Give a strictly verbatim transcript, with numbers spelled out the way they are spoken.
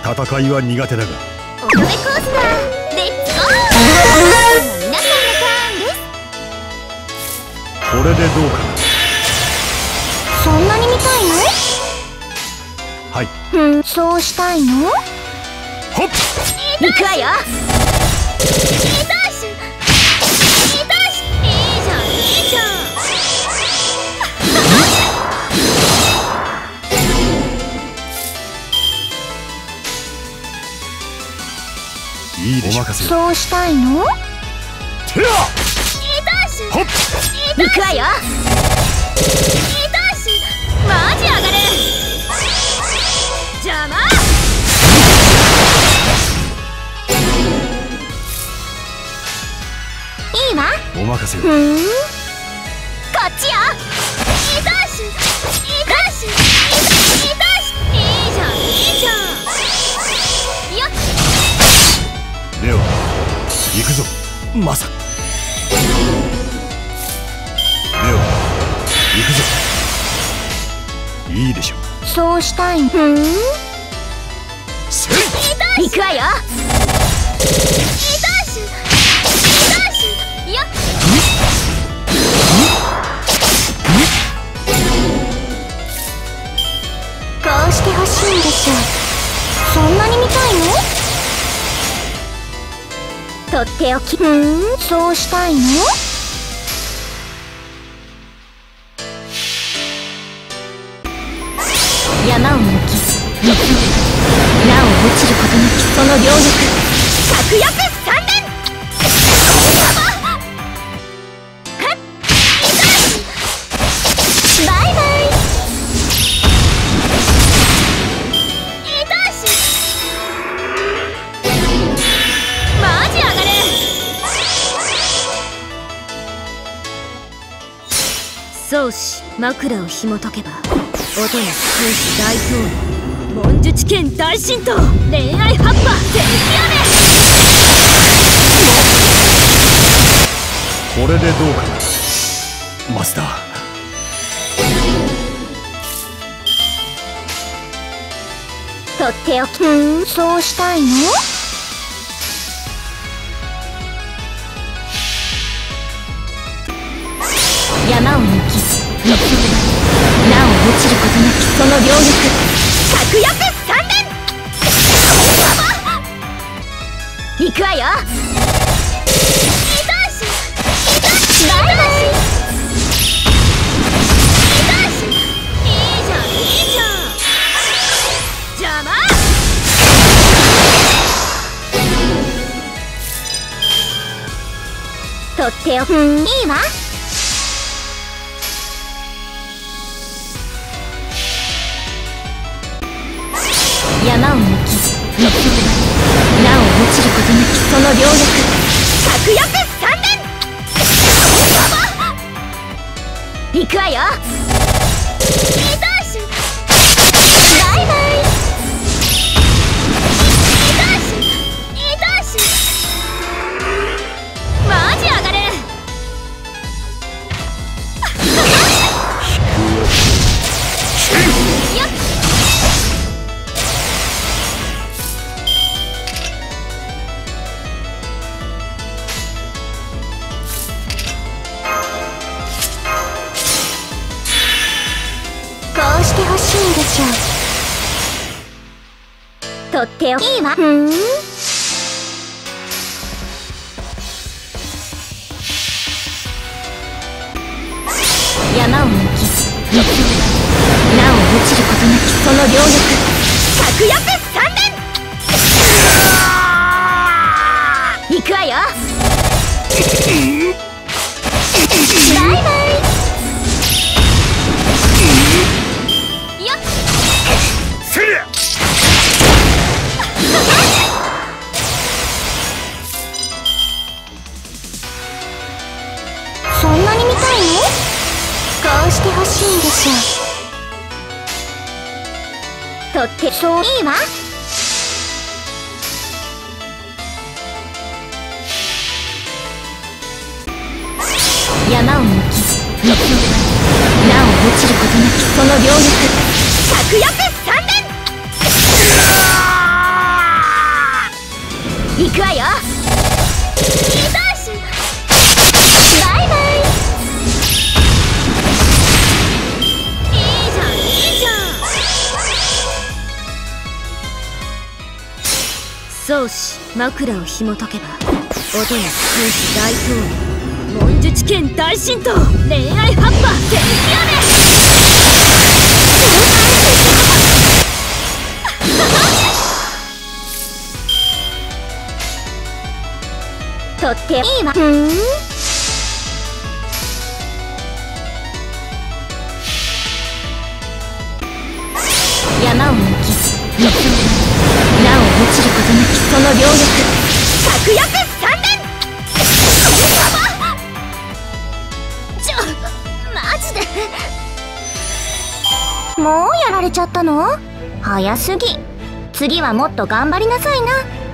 戦いは苦手だが。 乙女コースターレッツゴー。皆さんのターンです。 これでどうかな。 そんなに見たいの？ はい。 ふん、そうしたいの？ ほっ、 行くわよ。いいダッシュ、いいダッシュ、いいじゃんいいじゃん。 いいでしょ。お任せ。 そうしたいの？ てや。 いいダッシュ、 ほっ、 行くわよ。いいダッシュ、マジ上がる。邪魔。いいわ。 お任せよ。 ふん、こっちよ。いいダッシュ、いいダッシュ、いいダッシュ、いいじゃんいいじゃん。よっ、 レオ、行くぞ。まさ。レオ、行くぞ。いいでしょ。 そうしたい。ふん、 せい。 行くわよ。いいダッシュ、いいダッシュ、よっ。こうしてほしいんでしょ。そんなに見たいの？とっておき。ふん、そうしたいの？山を抜き水をなお落ちることなきその両翼、確約三連。バイバイ。いいダッシュ、マジ上がる。宗師枕を紐解けば音や空気大統領、文術剣大神道、恋愛葉っぱ全極め。 これでどうかな。マスター。 とっておき。ふん、そうしたいの？山を抜き水をなお落ちることなきその両翼、確約三連。行くわよ。いいダッシュ、いいダッシュ、バイバイ。いいダッシュ、いいじゃんいいじゃん。邪魔。とっておき。ふん、いいわ。山を抜き水をなお落ちることなきその両翼、確約三連。行くわよ。いいダッシュ、バイバイ。いいダッシュ、いいダッシュ、マジ上がる。よっ、こうしてほしいんでしょう。とっておき。いいわ。ふん、山を抜き水をなお落ちることなきその両翼、確約三連。行くわよ。バイバイ。よっ、 せりゃ。 そんなに見たいの？こうしてほしいんでしょ。とってそう。いいわ。山を抜き水をなお落ちることなきその両翼、確約三連。 宗師枕を紐解けば音に通し大統領文術剣大神道恋愛葉っぱ天気雨とっていいわ。ふん山を抜き水をなお落ちることなきその両翼確約三連ちょマジでもうやられちゃったの？早すぎ。次はもっと頑張りなさいな。